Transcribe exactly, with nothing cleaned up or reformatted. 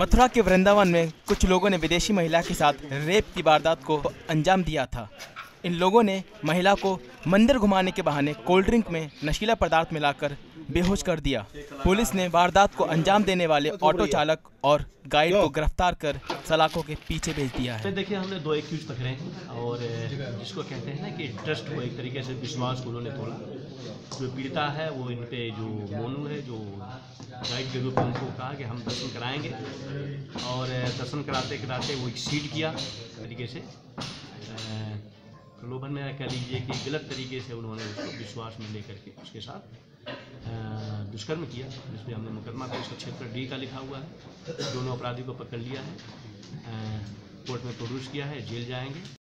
मथुरा के वृंदावन में कुछ लोगों ने विदेशी महिला के साथ रेप की वारदात को अंजाम दिया था। इन लोगों ने महिला को मंदिर घुमाने के बहाने कोल्ड ड्रिंक में नशीला पदार्थ मिलाकर बेहोश कर दिया। पुलिस ने वारदात को अंजाम देने वाले ऑटो चालक और गाइड को गिरफ्तार कर सलाखों के पीछे भेज दिया है। देखिए, हमने दो एक्यूज पकड़े हैं और जिसको कहते हैं ना कि ट्रस्ट को एक तरीके से विश्वास को उन्होंने तोड़ा। जो पीड़िता है वो इन पे जो मोनू है, जो गाइड के रूप में उनको कहा कि हम दर्शन कराएंगे और दर्शन कराते कराते वो एक्सीड किया तरीके से प्रलोभन में कह लीजिए कि गलत तरीके से उन्होंने उसको विश्वास में लेकर के उसके साथ दुष्कर्म किया, जिसमें हमने मुकदमा दो सौ छिहत्तर डी का लिखा हुआ है। दोनों अपराधी को पकड़ लिया है, कोर्ट में प्रोड्यूस किया है, जेल जाएंगे।